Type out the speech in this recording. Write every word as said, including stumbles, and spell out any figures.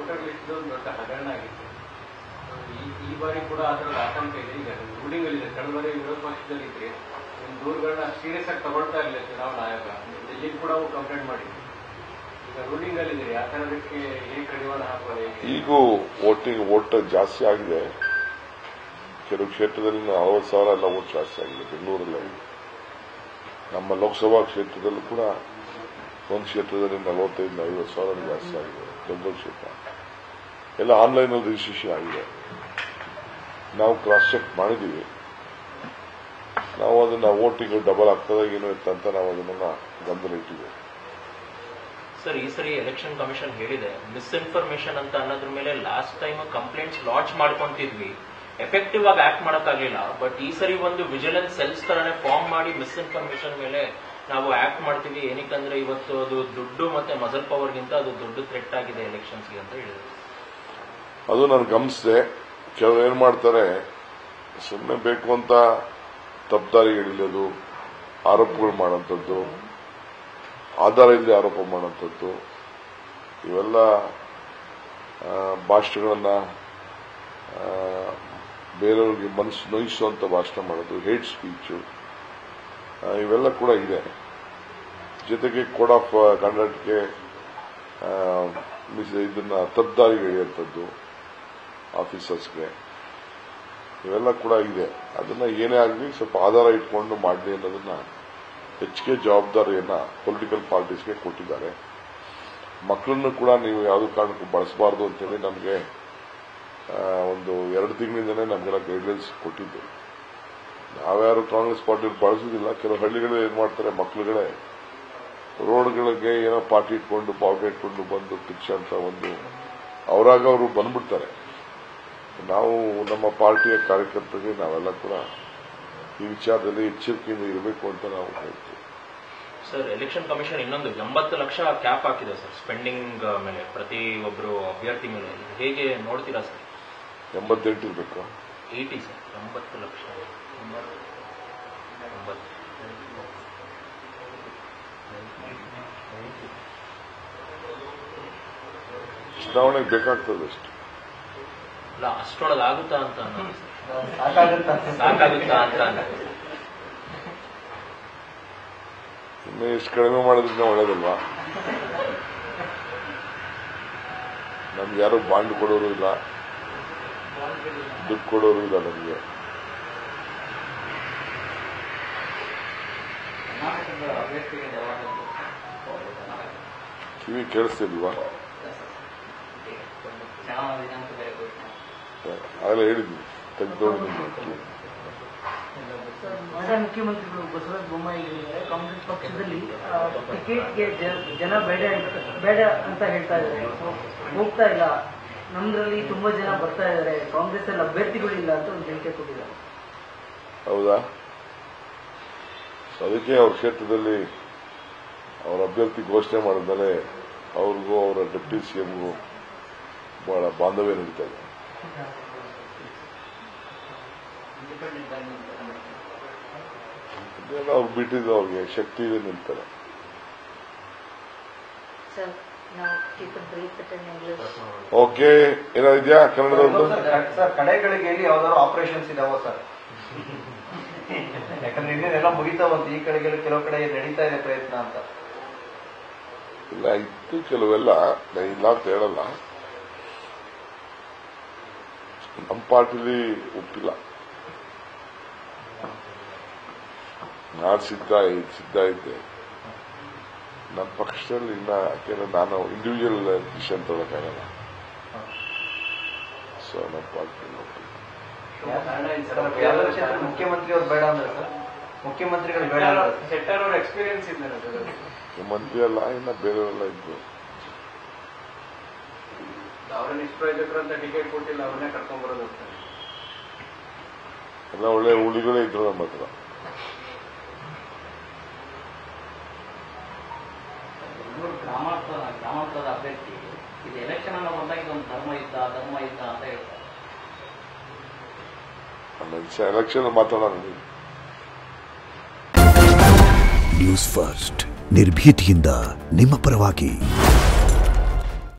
Voter list ಒಂದು ದೊಡ್ಡ ಹಗರಣ ಆಗಿತ್ತು. ಈ ಬಾರಿ ಕೂಡ ಅದರ ಆತಂಕ ಇದೆ. ಈಗ ರೂಲಿಂಗ್ ಅಲ್ಲಿ ಇದೆ, ಕಳೆದ ಬಾರಿ ವಿರೋಧ ಪಕ್ಷದಲ್ಲಿ ಇದ್ರೆ ದೂರುಗಳನ್ನ ಸೀರಿಯಸ್ ಆಗಿ ತಗೊಳ್ತಾ ಇರಲಿಲ್ಲ ಚುನಾವಣಾ ಆಯೋಗ. ಡೆಲ್ಲಿ ಕೂಡ ಕಂಪ್ಲೇಂಟ್ ಮಾಡಿದ್ರು. ಈಗ ರೂಲಿಂಗ್ ಅಲ್ಲಿ ಇದೆ, ಆ ಥರದಕ್ಕೆ ಹೇಗೆ ಕಡಿವಾಣ ಹಾಕೋದು? ಈಗೂ ವೋಟಿಂಗ್ ವೋಟ್ ಜಾಸ್ತಿ ಆಗಿದೆ. ಕೆಲವು ಕ್ಷೇತ್ರದಲ್ಲಿ ಅರವತ್ತು ಸಾವಿರ ಎಲ್ಲ ವೋಟ್ ಜಾಸ್ತಿ ಆಗಿದೆ ಬೆಂಗಳೂರಲ್ಲೇ. ನಮ್ಮ ಲೋಕಸಭಾ ಕ್ಷೇತ್ರದಲ್ಲೂ ಕೂಡ ಒಂದು ಕ್ಷೇತ್ರದಲ್ಲಿ ನಲವತ್ತೈದು ಐವತ್ತು ಸಾವಿರ ಜಾಸ್ತಿ ಆಗಿದೆ. ದೊಡ್ಡ ದೊಡ್ಡ ಕ್ಷೇತ್ರ ಎಲ್ಲ ಆನ್ಲೈನಲ್ಲಿ ರಿಜಿಸ್ಟ್ರೇಷನ್ ಆಗಿದೆ. ನಾವು ಕ್ರಾಸ್ ಚೆಕ್ ಮಾಡಿದ್ದೀವಿ. ನಾವು ಅದನ್ನ ವೋಟಿಂಗ್ ಡಬಲ್ ಆಗ್ತದ ಏನೋ ಇತ್ತಂತ ನಾವು ಅದನ್ನ ಗಮನ ಇಟ್ಟಿದ್ದೇವೆ. ಸರ್, ಈ ಸರಿ ಎಲೆಕ್ಷನ್ ಕಮಿಷನ್ ಹೇಳಿದೆ ಮಿಸ್ಇನ್ಫಾರ್ಮೇಶನ್ ಅಂತ ಅನ್ನೋದ್ರ ಮೇಲೆ ಲಾಸ್ಟ್ ಟೈಮ್ ಕಂಪ್ಲೇಂಟ್ಸ್ ಲಾಂಚ್ ಮಾಡ್ಕೊಂತಿದ್ವಿ, ಎಫೆಕ್ಟಿವ್ ಆಗಿ ಆಕ್ಟ್ ಮಾಡೋಕ್ಕಾಗಲಿಲ್ಲ. ಬಟ್ ಈ ಸರಿ ಒಂದು ವಿಜಿಲೆನ್ಸ್ ಸೆಲ್ಸ್ ತರನೇ ಫಾರ್ಮ್ ಮಾಡಿ ಮಿಸ್ಇನ್ಫಾರ್ಮೇಶನ್ ಮೇಲೆ ನಾವು ಆಕ್ಟ್ ಮಾಡ್ತೀವಿ. ಏನಕ್ಕಂದ್ರೆ ಇವತ್ತು ಅದು ದುಡ್ಡು ಮತ್ತೆ ಮಸಲ್ ಪವರ್ಗಿಂತ ಅದು ದೊಡ್ಡ ಥ್ರೆಟ್ ಆಗಿದೆ ಎಲೆಕ್ಷನ್ಸ್ಗೆ ಅಂತ ಹೇಳಿದ್ರು. ಅದು ನಾನು ಗಮನಿಸಿದೆ. ಕೆಲವರು ಏನ್ ಮಾಡ್ತಾರೆ, ಸುಮ್ಮನೆ ಬೇಕು ಅಂತ ತಪ್ಪದಾರಿ ಹಿಡಿಯೋದು, ಆರೋಪಗಳು ಮಾಡೋಂಥದ್ದು, ಆಧಾರ ಇಲ್ಲದೆ ಆರೋಪ ಮಾಡೋಂಥದ್ದು, ಇವೆಲ್ಲ ಭಾಷಣಗಳನ್ನ ಬೇರೆಯವ್ರಿಗೆ ಮನಸ್ಸು ನೋಯಿಸುವಂತ ಭಾಷಣ ಮಾಡೋದು, ಹೇಟ್ ಸ್ಪೀಚು, ಇವೆಲ್ಲ ಕೂಡ ಇದೆ. ಜೊತೆಗೆ ಕೋಡ್ ಆಫ್ ಕಂಡಕ್ಟ್ಗೆ ಇದನ್ನ ತಪ್ಪದಾರಿಗೆ ಹಿಡಿಯುವಂಥದ್ದು ಆಫೀಸರ್ಸ್ಗೆ, ಇವೆಲ್ಲ ಕೂಡ ಇದೆ. ಅದನ್ನ ಏನೇ ಆಗಲಿ ಸ್ವಲ್ಪ ಆಧಾರ ಇಟ್ಕೊಂಡು ಮಾಡಲಿ ಅನ್ನೋದನ್ನ ಹೆಚ್ಚಿಗೆ ಜವಾಬ್ದಾರಿಯನ್ನ ಪೊಲಿಟಿಕಲ್ ಪಾರ್ಟೀಸ್ಗೆ ಕೊಟ್ಟಿದ್ದಾರೆ. ಮಕ್ಕಳನ್ನು ಕೂಡ ನೀವು ಯಾವುದೇ ಕಾರಣಕ್ಕೂ ಬಳಸಬಾರದು ಅಂತೇಳಿ ನಮಗೆ ಒಂದು ಎರಡು ತಿಂಗಳಿಂದನೇ ನಮಗೆಲ್ಲ ಗೈಡ್ಲೈನ್ಸ್ ಕೊಟ್ಟಿದ್ದು. ನಾವ್ಯಾರು ಕಾಂಗ್ರೆಸ್ ಪಾರ್ಟಿ ಬಳಸೋದಿಲ್ಲ. ಕೆಲವು ಹಳ್ಳಿಗಳು ಏನ್ ಮಾಡ್ತಾರೆ, ಮಕ್ಕಳುಗಳೇ ರೋಡ್ಗಳಿಗೆ ಏನೋ ಪಾರ್ಟಿ ಇಟ್ಕೊಂಡು ಬಾವುಟ ಇಟ್ಕೊಂಡು ಬಂದು ಪಿಚ್ ಅಂತ ಒಂದು ಅವರಾಗ ಅವರು ಬಂದ್ಬಿಡ್ತಾರೆ. ನಾವು ನಮ್ಮ ಪಾರ್ಟಿಯ ಕಾರ್ಯಕರ್ತರಿಗೆ ನಾವೆಲ್ಲ ಕೂಡ ಈ ವಿಚಾರದಲ್ಲಿ ಎಚ್ಚರಿಕೆಯಿಂದ ಇರಬೇಕು ಅಂತ ನಾವು ಹೇಳ್ತೀವಿ. ಸರ್, ಎಲೆಕ್ಷನ್ ಕಮಿಷನ್ ಇನ್ನೊಂದು ಎಂಬತ್ತು ಲಕ್ಷ ಕ್ಯಾಪ್ ಹಾಕಿದೆ ಸರ್ ಸ್ಪೆಂಡಿಂಗ್ ಮೇಲೆ, ಪ್ರತಿ ಒಬ್ಬರು ಅಭ್ಯರ್ಥಿ ಮೇಲೆ. ಹೇಗೆ ನೋಡ್ತೀರಾ ಸರ್? ಎಂಬತ್ತೆಂಟು ಇರಬೇಕು. ಏಟಿ ಸರ್, ಎಂಬತ್ತು ಲಕ್ಷ ಚುನಾವಣೆಗೆ ಬೇಕಾಗ್ತದೆ ಅಷ್ಟು. ಅಲ್ಲ, ಅಷ್ಟೊಳಗೆ ಆಗುತ್ತಾ ಅಂತ ಸಾಕಾಗುತ್ತಾ ಅಂತ ಇನ್ನು ಎಷ್ಟು ಕಡಿಮೆ ಮಾಡೋದ್ರಿಂದ ಒಳ್ಳೇದಲ್ವಾ? ನಮ್ಗೆ ಯಾರು ಬಾಂಡ್ ಕೊಡೋರು ಇಲ್ಲ, ದುಡ್ಡು ಕೊಡೋರು ಇಲ್ಲ ನಮಗೆ. ಕಿವಿ ಕೇಳಿಸ್ತಿಲ್ವಾ? ಆಗಲೇ ಹೇಳಿದ್ವಿ ತೆಗೆದೋಗಿ. ಮಾಜಿ ಮುಖ್ಯಮಂತ್ರಿಗಳು ಬಸವರಾಜ ಬೊಮ್ಮಾಯಿ ಕಾಂಗ್ರೆಸ್ ಪಕ್ಷದಲ್ಲಿ ಟಿಕೆಟ್ಗೆ ಜನ ಬೇಡ ಬೇಡ ಅಂತ ಹೇಳ್ತಾ ಇದ್ದಾರೆ, ಹೋಗ್ತಾ ಇಲ್ಲ. ನಮ್ದ್ರಲ್ಲಿ ತುಂಬಾ ಜನ ಬರ್ತಾ ಇದ್ದಾರೆ, ಕಾಂಗ್ರೆಸ್ ಅಲ್ಲಿ ಅಭ್ಯರ್ಥಿಗಳಿಲ್ಲ ಅಂತ ಒಂದು ಹೇಳಿಕೆ ಕೊಟ್ಟಿದ್ದಾರೆ. ಹೌದಾ? ಅದಕ್ಕೆ ಅವ್ರ ಕ್ಷೇತ್ರದಲ್ಲಿ ಅವರ ಅಭ್ಯರ್ಥಿ ಘೋಷಣೆ ಮಾಡಿದ್ಮೇಲೆ ಅವ್ರಿಗೂ ಅವರ ಡೆಪ್ಟಿ ಸಿಎಂಗೂ ಬಹಳ ಬಾಂಧವ್ಯ ನಡೀತಾ ಇದೆ. ಅವ್ರು ಬಿಟ್ಟಿದ್ದು ಅವ್ರಿಗೆ ಶಕ್ತಿ ಇದೆ ನಿಲ್ತಾರೆ. ಓಕೆ, ಏನಾದ್ರು ಇದೆಯಾ ಕನ್ನಡದವ್ರದ್ದು? ಸರ್, ಕಡೆಗಳಿಗೆ ಯಾವ್ದಾದ್ರು ಆಪರೇಷನ್ಸ್ ಇದಾವ ಸರ್? ಯಾಕಂದ್ರೆ ಇನ್ನೇನೆಲ್ಲ ಮುಗಿತಾವಂತ, ಈ ಕಡೆಗೆ ಕೆಲವು ಕಡೆ ನಡೀತಾ ಇದೆ ಪ್ರಯತ್ನ ಅಂತ. ಇಲ್ಲ, ಇತ್ತು ಕೆಲವೆಲ್ಲ ಇಲ್ಲ ಅಂತ ಹೇಳಲ್ಲ. ನಮ್ಮ ಪಾರ್ಟಿಲಿ ಒಪ್ಪಿಲ್ಲ. ನಾನು ಸಿದ್ಧ ಸಿದ್ಧ ಇದ್ದೆ. ನಮ್ಮ ಪಕ್ಷದಲ್ಲಿ ಇನ್ನ ಯಾಕೆಂದ್ರೆ ನಾನು ಇಂಡಿವಿಜುವಲ್ ಡಿಸಿಷನ್ ತಗೊಳಕ್ಕಾಗಲ್ಲ. ಸೊ ನಮ್ಮ ಪಾರ್ಟಿ ಮುಖ್ಯಮಂತ್ರಿ ಅವ್ರು ಬೇಡ ಅಂದ್ರೆ ಸರ್, ಮುಖ್ಯಮಂತ್ರಿಗಳು ಬೇಡ ಶೆಟ್ಟರ್ ಅವ್ರ ಎಕ್ಸ್ಪೀರಿಯನ್ಸ್ ಇದ್ದಾರೆ. ಮುಖ್ಯಮಂತ್ರಿ ಅಲ್ಲ, ಇನ್ನ ಬೇರೆಯವರೆಲ್ಲ ಇದ್ರು. ಅವರ ನಿಷ್ಪ್ರಯೋಜಕರು ಅಂತ ಟಿಕೆಟ್ ಕೊಟ್ಟಿಲ್ಲ, ಅವನ್ನೇ ಕರ್ಕೊಂಡ್ ಬರೋದು. ಎಲ್ಲ ಒಳ್ಳೆ ಹುಲಿಗಳೇ ಇದ್ರು ನಮ್ಮ ಹತ್ರ. ಗ್ರಾಮಾಂತರ ಗ್ರಾಮಾಂತರದ ಅಭ್ಯರ್ಥಿ ಇದು ಎಲೆಕ್ಷನ್ ಅನ್ನು ಬಂದಾಗ ಇದೊಂದು ಧರ್ಮ ಯುದ್ಧ ಧರ್ಮ ಯುದ್ಧ ಅಂತ ಹೇಳ್ತಾರೆ. ಎಲೆಕ್ಷನ್ ಮಾತಾಡೋಣ. ನ್ಯೂಸ್ ಫಸ್ಟ್ ನಿರ್ಭೀತಿಯಿಂದ ನಿಮ್ಮ ಪರವಾಗಿ.